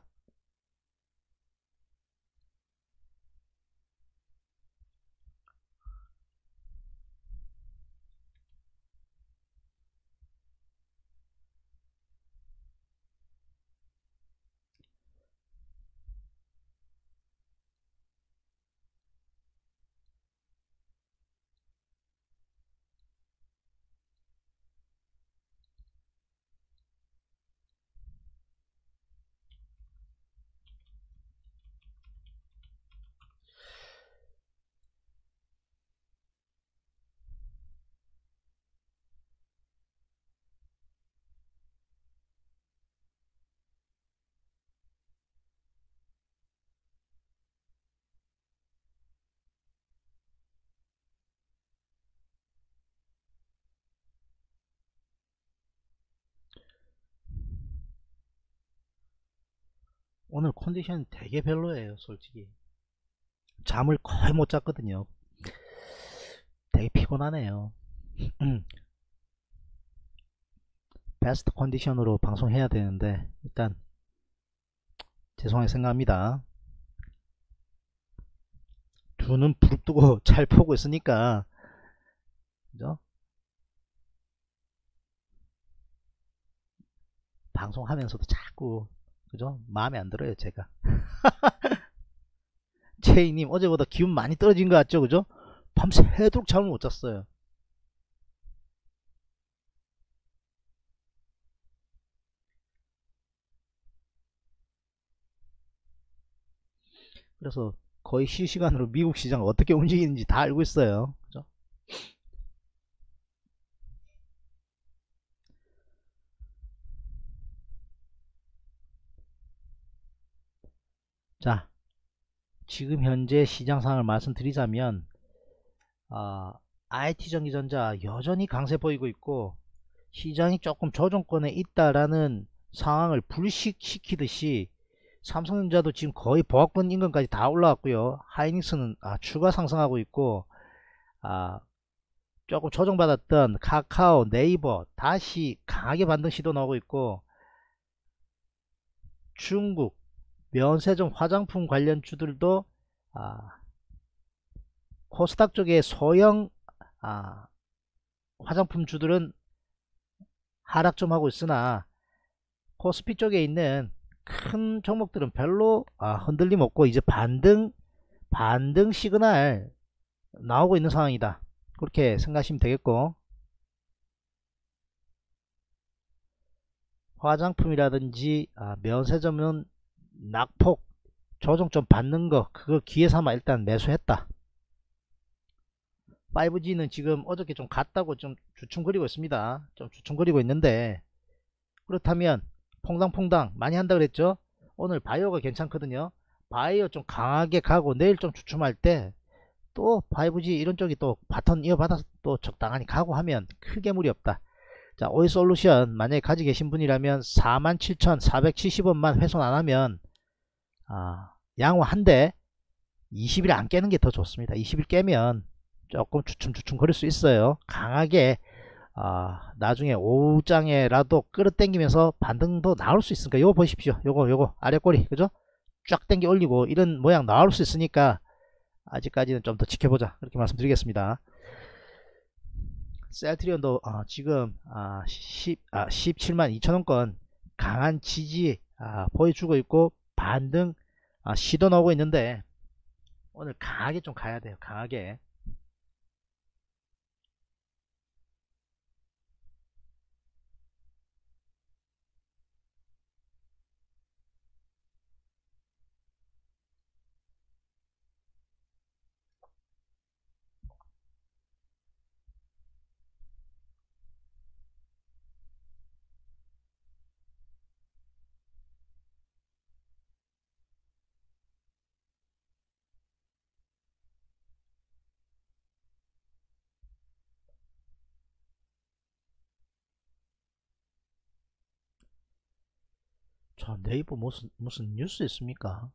오늘 컨디션 되게 별로예요. 솔직히 잠을 거의 못 잤거든요. 되게 피곤하네요. 베스트 컨디션으로 방송해야 되는데 일단 죄송하게 생각합니다. 두 눈 부릅뜨고 잘 보고 있으니까 그죠? 방송하면서도 자꾸 그죠? 마음에 안 들어요 제가. 제이님 어제보다 기운 많이 떨어진 것 같죠? 그죠? 밤새도록 잠을 못 잤어요. 그래서 거의 실시간으로 미국 시장 어떻게 움직이는지 다 알고 있어요. 그죠? 지금 현재 시장 상황을 말씀드리자면 IT전기전자 여전히 강세 보이고 있고 시장이 조금 조정권에 있다라는 상황을 불식시키듯이 삼성전자도 지금 거의 보합권 인근까지 다 올라왔고요. 하이닉스는 추가 상승하고 있고 조금 조정받았던 카카오, 네이버 다시 강하게 반등 시도 나오고 있고, 중국 면세점 화장품 관련 주들도 코스닥 쪽의 소형 화장품 주들은 하락 좀 하고 있으나 코스피 쪽에 있는 큰 종목들은 별로 흔들림 없고 이제 반등 시그널 나오고 있는 상황이다. 그렇게 생각하시면 되겠고, 화장품이라든지 면세점은 낙폭 조정 좀 받는 거 그거 기회 삼아 일단 매수했다. 5G는 지금 어저께 좀 갔다고 좀 주춤거리고 있습니다. 좀 주춤거리고 있는데, 그렇다면 퐁당퐁당 많이 한다 그랬죠. 오늘 바이오가 괜찮거든요. 바이오 좀 강하게 가고 내일 좀 주춤할 때 또 5G 이런 쪽이 또 바톤 이어받아서 또 적당하니 가고 하면 크게 무리 없다. 자, 오이솔루션 만약에 가지고 계신 분이라면 47,470원만 훼손 안하면 양호 한데 20일 안 깨는 게 더 좋습니다. 20일 깨면 조금 주춤주춤 거릴 수 있어요. 강하게 나중에 오후장에라도 끌어당기면서 반등도 나올 수 있으니까 요거 보십시오. 요거 아래 꼬리 그죠? 쫙 당겨 올리고 이런 모양 나올 수 있으니까 아직까지는 좀 더 지켜보자, 그렇게 말씀드리겠습니다. 셀트리온도 지금 17만 2천원권 강한 지지 보여주고 있고 반등 시도 나오고 있는데 오늘 강하게 좀 가야 돼요. 강하게. 저 네이버 무슨 뉴스 있습니까?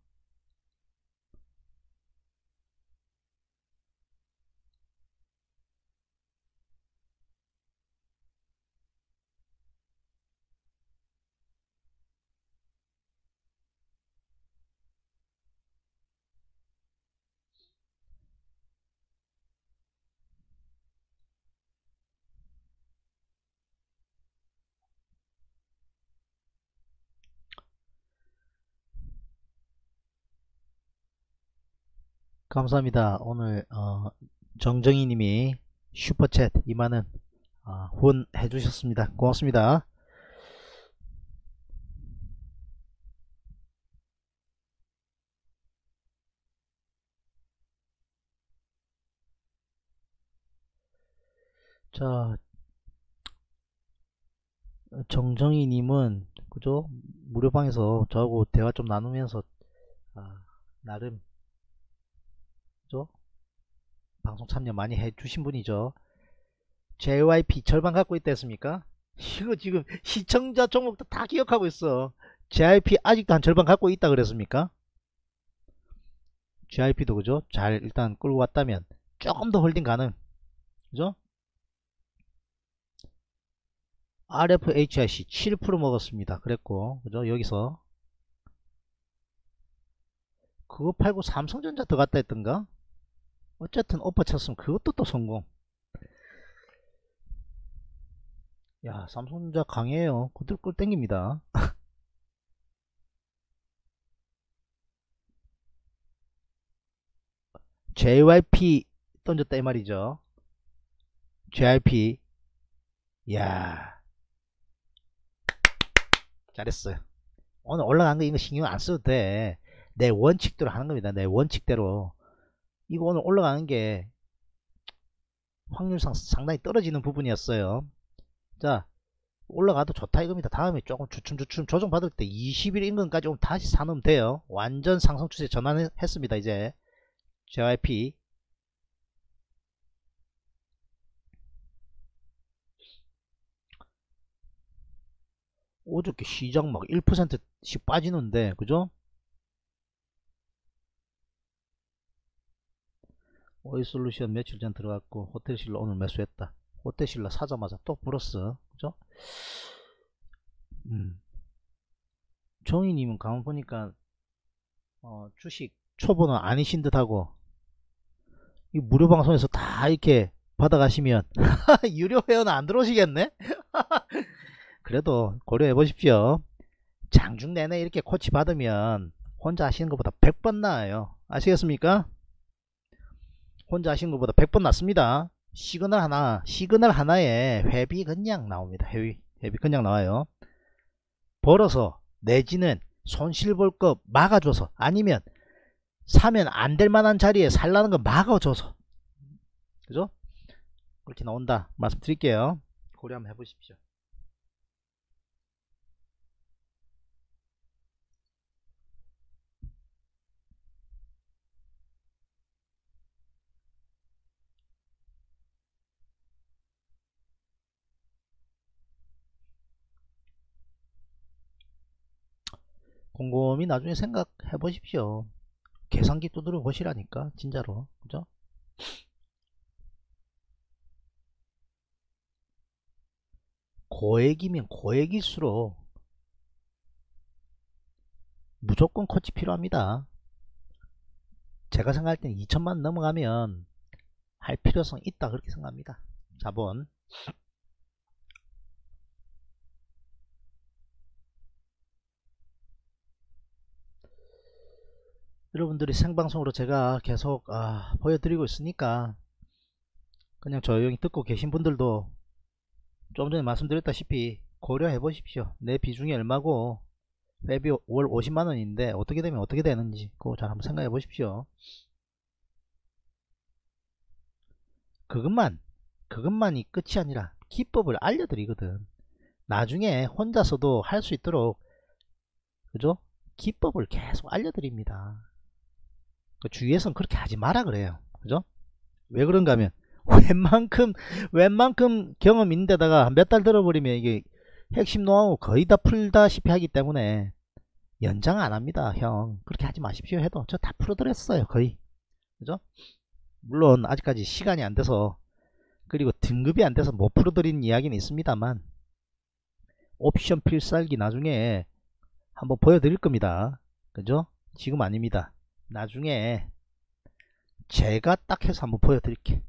감사합니다. 오늘 정정희 님이 슈퍼챗 2만원 후원 해주셨습니다. 고맙습니다. 자, 정정희 님은 그죠? 무료방에서 저하고 대화 좀 나누면서 나름 그죠? 방송 참여 많이 해주신 분이죠. JYP 절반 갖고 있다 했습니까? 이거 지금 시청자 종목도 다 기억하고 있어. JYP 아직도 한 절반 갖고 있다 그랬습니까? JYP도 그죠? 잘 일단 끌고 왔다면 조금 더 홀딩 가능. 그죠? RFHIC 7% 먹었습니다. 그랬고, 그죠? 여기서 그거 팔고 삼성전자 더 갔다 했던가? 어쨌든 오퍼 쳤으면 그것도 또 성공. 야, 삼성전자 강해요. 꿀 땡깁니다. JYP 던졌다 이 말이죠. JYP. 야, 잘했어요. 오늘 올라간 거 이거 신경 안 써도 돼. 내 원칙대로 하는 겁니다. 내 원칙대로. 이거 오늘 올라가는 게 확률상 상당히 떨어지는 부분이었어요. 자, 올라가도 좋다 이겁니다. 다음에 조금 주춤주춤 조정받을 때 20일 인근까지 오면 다시 사놓으면 돼요. 완전 상승 추세 전환했습니다. 이제 JYP 어저께 시장 막 1%씩 빠지는데 그죠? 오이솔루션 며칠 전 들어갔고 호텔신라 오늘 매수했다. 호텔신라 사자마자 또 플러스 그죠? 정희님은 가만 보니까 주식 초보는 아니신 듯하고 이 무료 방송에서 다 이렇게 받아가시면 유료 회원은 안 들어오시겠네? 그래도 고려해 보십시오. 장중 내내 이렇게 코치 받으면 혼자 하시는 것보다 100번 나아요. 아시겠습니까? 혼자 하시는 것보다 100번 낫습니다. 시그널 하나에 회비 그냥 나옵니다. 회비 그냥 나와요. 벌어서 내지는 손실 볼 거 막아줘서 아니면 사면 안 될 만한 자리에 살라는 거 막아줘서 그죠? 그렇게 나온다 말씀드릴게요. 고려 한번 해보십시오. 곰곰이 나중에 생각해 보십시오. 계산기 두드려 보시라니까 진짜로 그죠? 고액이면 고액일수록 무조건 코치 필요합니다. 제가 생각할 때는 2천만 넘어가면 할 필요성 있다 그렇게 생각합니다. 자본 여러분들이 생방송으로 제가 계속 보여드리고 있으니까 그냥 조용히 듣고 계신 분들도 좀 전에 말씀드렸다시피 고려해 보십시오. 내 비중이 얼마고 회비 월 50만원인데 어떻게 되면 어떻게 되는지 그거 잘 한번 생각해 보십시오. 그것만이 끝이 아니라 기법을 알려드리거든. 나중에 혼자서도 할 수 있도록 그죠? 기법을 계속 알려드립니다. 그 주위에서는 그렇게 하지 마라 그래요. 그죠? 왜 그런가 하면 웬만큼 경험 있는데다가 몇 달 들어버리면 이게 핵심 노하우 거의 다 풀다시피 하기 때문에 연장 안 합니다. 형 그렇게 하지 마십시오 해도 저 다 풀어드렸어요 거의. 그죠? 물론 아직까지 시간이 안 돼서 그리고 등급이 안 돼서 못 풀어드린 이야기는 있습니다만 옵션 필살기 나중에 한번 보여드릴 겁니다. 그죠? 지금 아닙니다. 나중에 제가 딱 해서 한번 보여드릴게.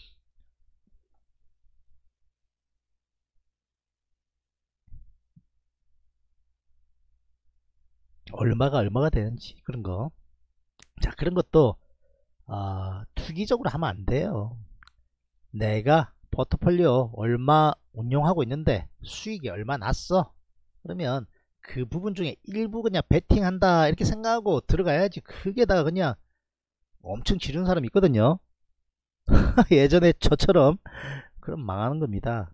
얼마가 되는지 그런 거. 자 그런 것도 투기적으로 하면 안 돼요. 내가 포트폴리오 얼마 운용하고 있는데 수익이 얼마 났어 그러면 그 부분 중에 일부 그냥 베팅한다 이렇게 생각하고 들어가야지. 그게다가 그냥 엄청 지르는 사람이 있거든요. 예전에 저처럼. 그럼 망하는 겁니다.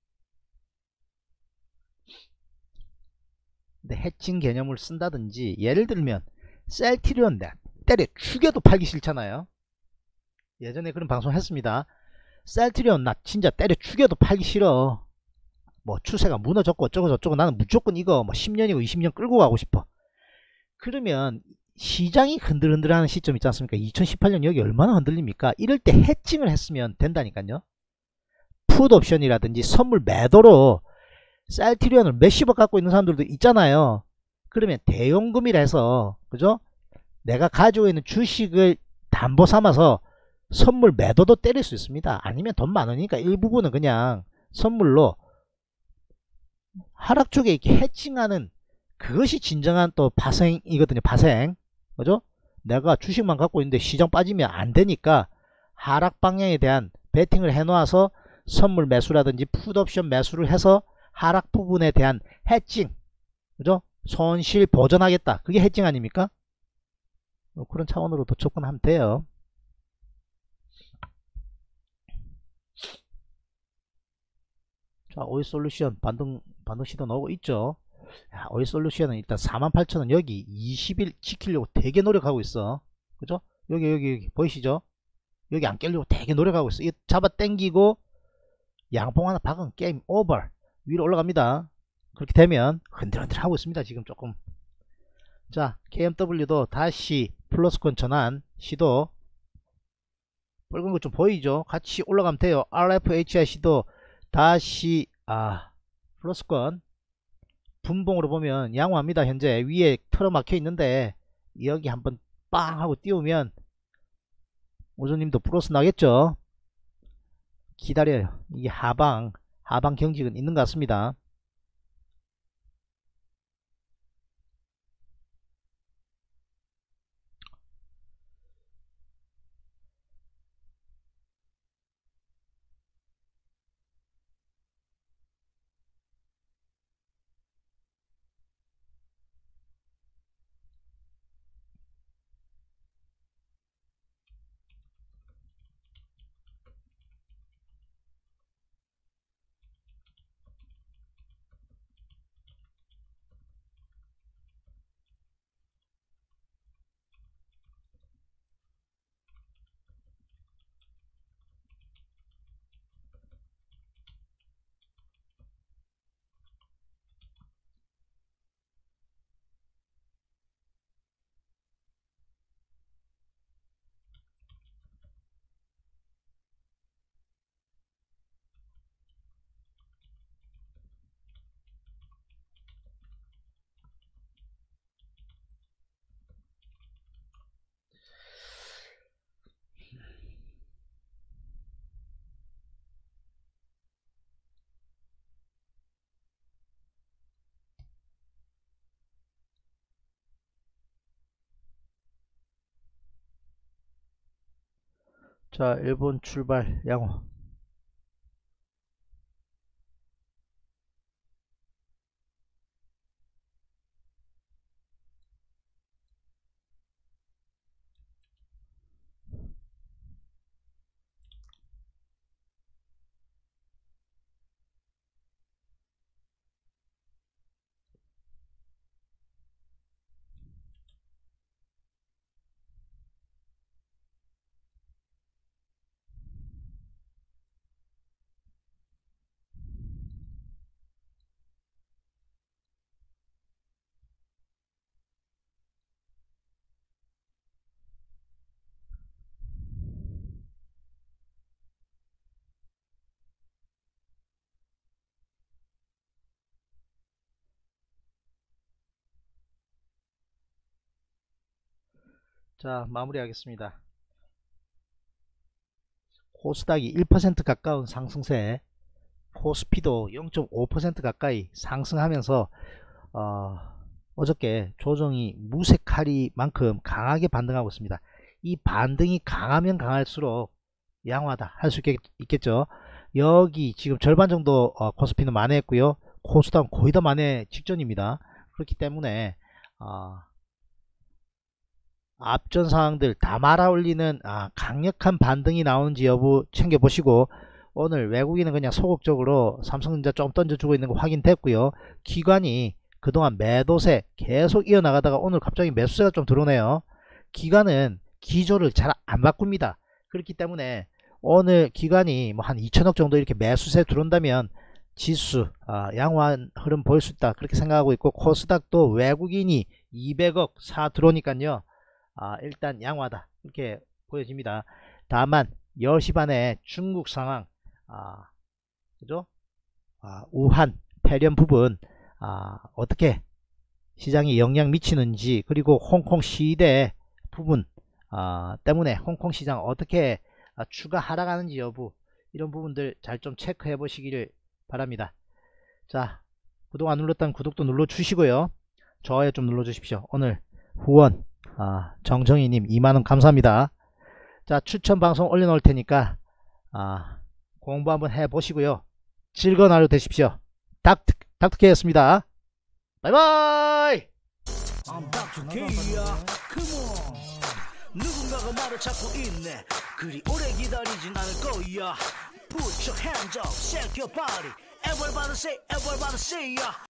근데 해칭 개념을 쓴다든지 예를 들면 셀트리온 때려 죽여도 팔기 싫잖아요. 예전에 그런 방송 했습니다. 셀트리온 나 진짜 때려 죽여도 팔기 싫어. 뭐 추세가 무너졌고 어쩌고 저쩌고 나는 무조건 이거 뭐 10년이고 20년 끌고 가고 싶어. 그러면 시장이 흔들흔들하는 시점 있지 않습니까? 2018년 여기 얼마나 흔들립니까? 이럴 때 해칭을 했으면 된다니까요. 풋옵션이라든지 선물 매도로 셀트리온을 몇십억 갖고 있는 사람들도 있잖아요. 그러면 대용금이라 해서 그죠? 내가 가지고 있는 주식을 담보 삼아서 선물 매도도 때릴 수 있습니다. 아니면 돈 많으니까 일부분은 그냥 선물로 하락 쪽에 이렇게 해칭하는 그것이 진정한 또 파생이거든요. 파생. 그죠? 내가 주식만 갖고 있는데 시장 빠지면 안 되니까 하락 방향에 대한 베팅을 해 놓아서 선물 매수라든지 풋옵션 매수를 해서 하락 부분에 대한 해칭. 그죠? 손실 보전하겠다. 그게 해칭 아닙니까? 그런 차원으로도 접근하면 돼요. 자, 오이솔루션 반등 시도 나오고 있죠. 야, 오이솔루션은 일단 48,000원 여기 20일 지키려고 되게 노력하고 있어. 그죠? 여기 보이시죠? 여기 안 깨려고 되게 노력하고 있어. 이 잡아 당기고 양봉 하나 박은 게임 오버. 위로 올라갑니다. 그렇게 되면 흔들흔들 하고 있습니다. 지금 조금. 자, KMW도 다시 플러스권 전환 시도. 붉은 거 좀 보이죠? 같이 올라가면 돼요. RFHIC도 다시 플러스권 분봉으로 보면 양호합니다. 현재 위에 틀어막혀 있는데 여기 한번 빵 하고 띄우면 오조님도 플러스 나겠죠. 기다려요. 이게 하방 경직은 있는 것 같습니다. 자, 일본 출발 양호. 자, 마무리하겠습니다. 코스닥이 1% 가까운 상승세, 코스피도 0.5% 가까이 상승하면서 어저께 조정이 무색하리만큼 강하게 반등하고 있습니다. 이 반등이 강하면 강할수록 양호하다 할 수 있겠죠. 여기 지금 절반 정도 코스피는 만회했고요. 코스닥은 거의 다 만회 직전입니다. 그렇기 때문에 앞전 상황들 다 말아올리는 강력한 반등이 나오는지 여부 챙겨보시고, 오늘 외국인은 그냥 소극적으로 삼성전자 좀 던져주고 있는 거 확인됐고요. 기관이 그동안 매도세 계속 이어나가다가 오늘 갑자기 매수세가 좀 들어오네요. 기관은 기조를 잘 안 바꿉니다. 그렇기 때문에 오늘 기관이 뭐 한 2천억 정도 이렇게 매수세 들어온다면 지수 양호한 흐름 보일 수 있다, 그렇게 생각하고 있고, 코스닥도 외국인이 200억 사 들어오니까요 일단 양호하다 이렇게 보여집니다. 다만 10시 반에 중국 상황 그죠? 우한 폐렴 부분 어떻게 시장에 영향 미치는지, 그리고 홍콩 시대 부분 때문에 홍콩 시장 어떻게 추가 하락하는지 여부, 이런 부분들 잘 좀 체크해 보시기를 바랍니다. 자, 구독 안 눌렀다면 구독도 눌러 주시고요, 좋아요 좀 눌러 주십시오. 오늘 후원 정정희님 2만원 감사합니다. 자, 추천 방송 올려놓을 테니까 공부 한번 해보시고요, 즐거운 하루 되십시오. 닥터케였습니다. 바이바이. 누군가가 말을 찾고 있네. 그리 오래 기다리진 않을 거야. Put your hands up, shake your body. Everybody say, everybody say, yeah.